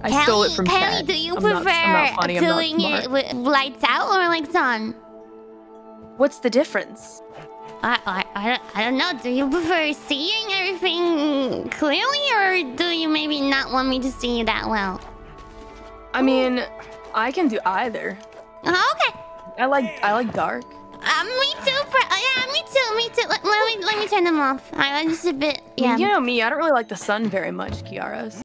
I stole it from Kelly, Chad. do you I'm prefer not funny, I'm not doing it smart. with lights out or lights on? What's the difference? I don't know. Do you prefer seeing everything clearly, or do you maybe not want me to see you that well? I mean, I can do either. Oh, okay. I like dark. Me too. Yeah, me too. Let me turn them off. I'm just a bit. I mean, Yeah. you know me, I don't really like the sun very much, Kiara.